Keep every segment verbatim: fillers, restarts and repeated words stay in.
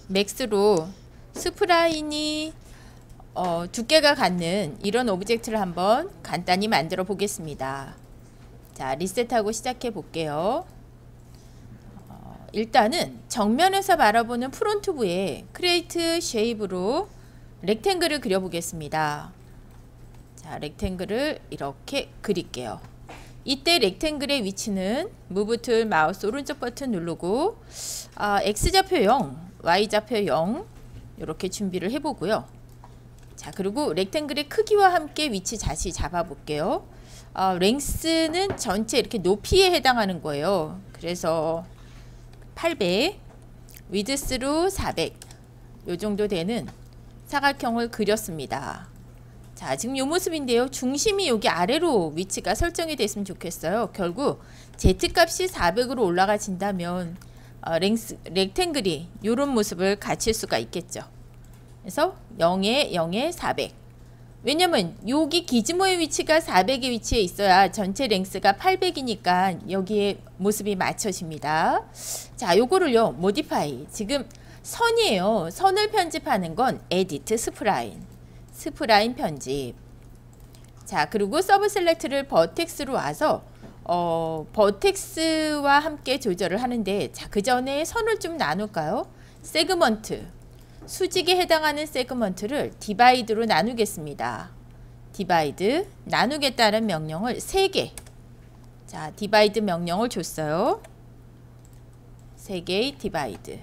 맥스로 스프라인이 어, 두께가 같는 이런 오브젝트를 한번 간단히 만들어 보겠습니다. 자, 리셋하고 시작해 볼게요. 어, 일단은 정면에서 바라보는 프론트부에 크리에이트 쉐입으로 렉탱글을 그려 보겠습니다. 자, 렉탱글을 이렇게 그릴게요. 이때 렉탱글의 위치는 무브 툴 마우스 오른쪽 버튼 누르고 어, X좌표 영, Y좌표 영 이렇게 준비를 해보고요. 자, 그리고 렉탱글의 크기와 함께 위치 다시 잡아 볼게요. 어, 랭스는 전체 이렇게 높이에 해당하는 거예요. 그래서 팔백, 위드스로 사백 요 정도 되는 사각형을 그렸습니다. 자, 지금 요 모습인데요. 중심이 여기 아래로 위치가 설정이 됐으면 좋겠어요. 결국 Z값이 사백으로 올라가진다면 어, 랭스, 렉탱글이 요런 모습을 갖출 수가 있겠죠. 그래서 영에 영에 사백. 왜냐면 여기 기즈모의 위치가 사백의 위치에 있어야 전체 랭스가 팔백이니까 여기에 모습이 맞춰집니다. 자, 요거를요 모디파이, 지금 선이에요. 선을 편집하는 건 에디트 스프라인, 스프라인 편집. 자, 그리고 서브 셀렉트를 버텍스로 와서 어, 버텍스와 함께 조절을 하는데, 자, 그 전에 선을 좀 나눌까요? 세그먼트, 수직에 해당하는 세그먼트를 디바이드로 나누겠습니다. 디바이드, 나누겠다는 명령을 세 개. 자, 디바이드 명령을 줬어요. 세 개의 디바이드.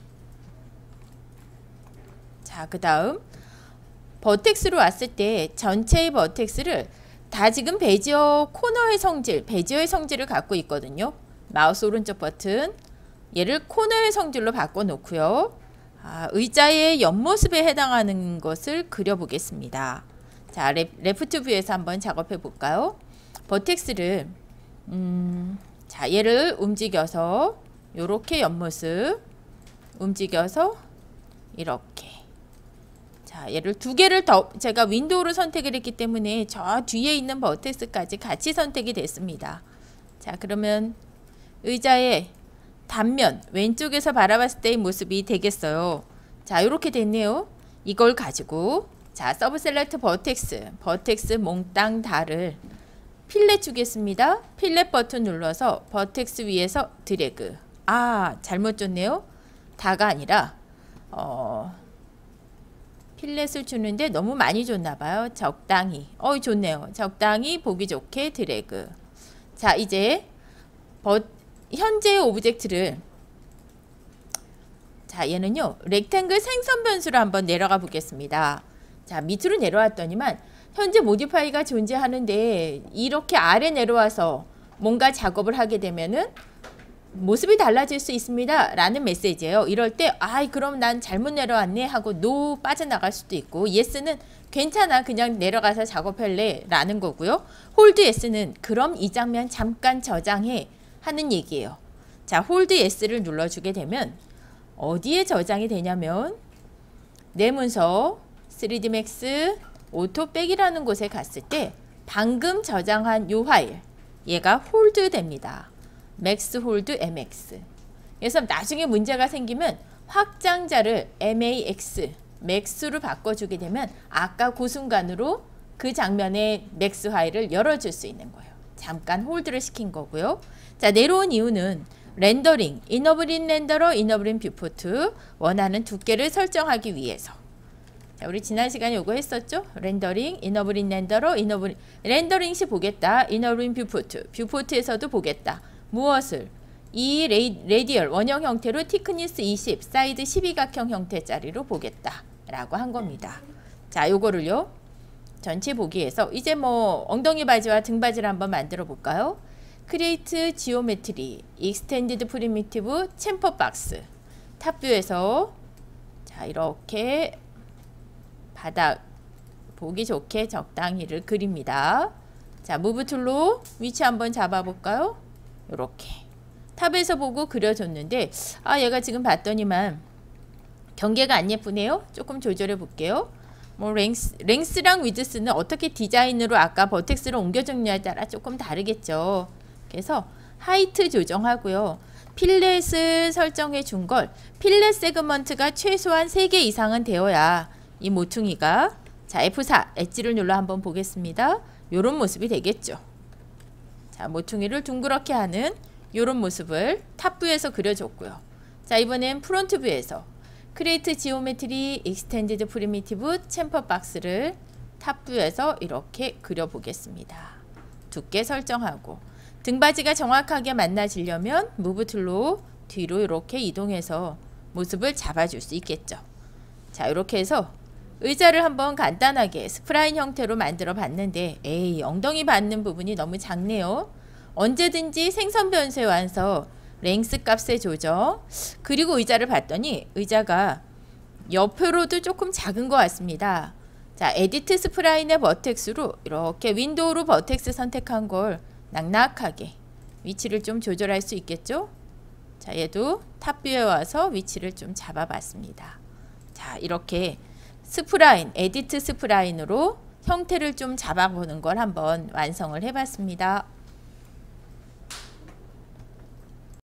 자, 그 다음 버텍스로 왔을 때 전체의 버텍스를 다 지금 베지어 코너의 성질, 베지어의 성질을 갖고 있거든요. 마우스 오른쪽 버튼, 얘를 코너의 성질로 바꿔 놓고요. 아, 의자의 옆모습에 해당하는 것을 그려보겠습니다. 자, 레, 레프트 뷰에서 한번 작업해 볼까요? 버텍스를 음, 자, 얘를 움직여서 요렇게 옆모습 움직여서 이렇게. 자, 얘를 두 개를 더 제가 윈도우를 선택을 했기 때문에 저 뒤에 있는 버텍스까지 같이 선택이 됐습니다. 자, 그러면 의자의 단면 왼쪽에서 바라봤을 때의 모습이 되겠어요. 자, 이렇게 됐네요. 이걸 가지고 자, 서브 셀렉트 버텍스, 버텍스 몽땅 다를 필렛 주겠습니다. 필렛 버튼 눌러서 버텍스 위에서 드래그. 아, 잘못 줬네요. 다가 아니라 어, 필렛을 주는데 너무 많이 줬나봐요. 적당히. 어, 좋네요. 적당히 보기 좋게 드래그. 자, 이제 버, 현재의 오브젝트를, 자, 얘는요 렉탱글 생성 변수로 한번 내려가 보겠습니다. 자, 밑으로 내려왔더니만 현재 모디파이가 존재하는데 이렇게 아래 내려와서 뭔가 작업을 하게 되면은 모습이 달라질 수 있습니다 라는 메시지예요. 이럴 때 아이 그럼 난 잘못 내려왔네 하고 노 빠져나갈 수도 있고, 예스는 괜찮아 그냥 내려가서 작업할래 라는 거고요. 홀드 예스는 그럼 이 장면 잠깐 저장해 하는 얘기예요. 자, 홀드 예스를 눌러주게 되면 어디에 저장이 되냐면 내 문서 쓰리디 맥스 오토백이라는 곳에 갔을 때 방금 저장한 요 파일, 얘가 홀드 됩니다. 맥스 홀드 엠엑스. 그래서 나중에 문제가 생기면 확장자를 엠에이엑스 맥스로 바꿔주게 되면 아까 그 순간으로 그 장면의 맥스 파일을 열어줄 수 있는 거예요. 잠깐 홀드를 시킨 거고요. 자, 내려온 이유는 렌더링, 이너블인 렌더러, 이너블인 뷰포트, 원하는 두께를 설정하기 위해서. 자, 우리 지난 시간에 요거 했었죠? 렌더링, 이너블인 렌더러, 이너블인 렌더링 시 보겠다. 이너블인 뷰포트, 뷰포트에서도 보겠다. 무엇을? 이 레이, 레디얼 원형 형태로 티크니스 이십, 사이드 십이 각형 형태짜리로 보겠다 라고 한 겁니다. 자, 요거를요 전체 보기에서 이제 뭐 엉덩이 바지와 등 바지를 한번 만들어 볼까요? 크리에이트 지오메트리, 익스텐디드 프리미티브 챔퍼 박스, 탑뷰에서 자, 이렇게 바닥 보기 좋게 적당히를 그립니다. 자, 무브 툴로 위치 한번 잡아 볼까요? 요렇게 탑에서 보고 그려줬는데 아, 얘가 지금 봤더니만 경계가 안 예쁘네요. 조금 조절해 볼게요. 뭐 랭스, 랭스랑 위드스는 어떻게 디자인으로 아까 버텍스를 옮겨줬냐에 따라 조금 다르겠죠. 그래서 하이트 조정하고요. 필렛을 설정해 준 걸 필렛 세그먼트가 최소한 세 개 이상은 되어야 이 모퉁이가 자 에프 사 엣지를 눌러 한번 보겠습니다. 요런 모습이 되겠죠. 자 모퉁이를 둥그렇게 하는 요런 모습을 탑뷰에서 그려줬고요. 자 이번엔 프론트 뷰에서 크리에이트 지오메트리 익스텐디드 프리미티브 챔퍼 박스를 탑뷰에서 이렇게 그려보겠습니다. 두께 설정하고 등받이가 정확하게 만나지려면 무브 툴로 뒤로 이렇게 이동해서 모습을 잡아줄 수 있겠죠. 자 이렇게 해서 의자를 한번 간단하게 스프라인 형태로 만들어 봤는데 에이 엉덩이 받는 부분이 너무 작네요. 언제든지 생선 변수에 와서 랭스 값의 조정 그리고 의자를 봤더니 의자가 옆으로도 조금 작은 것 같습니다. 자 에디트 스프라인의 버텍스로 이렇게 윈도우로 버텍스 선택한 걸 낙낙하게 위치를 좀 조절할 수 있겠죠. 자 얘도 탑뷰에 와서 위치를 좀 잡아봤습니다. 자 이렇게 스프라인 에디트 스프라인으로 형태를 좀 잡아보는 걸 한번 완성을 해봤습니다.